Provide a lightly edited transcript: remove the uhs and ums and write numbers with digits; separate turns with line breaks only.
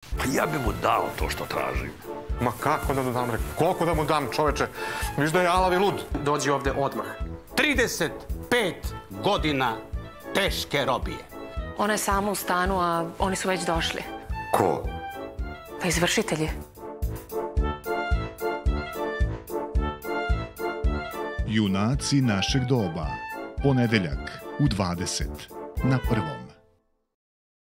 Pa ja bi mu dao to što tražim.
Ma kako da mu dam, koliko da mu dam, čoveče? Viš da je alav i lud.
Dođi ovde odmah. 35 godina teške robije.
Ona je sama u stanu, a oni su već došli.
Ko?
Pa izvršitelji.
Junaci našeg doba. Ponedeljak u 20 na Prvom.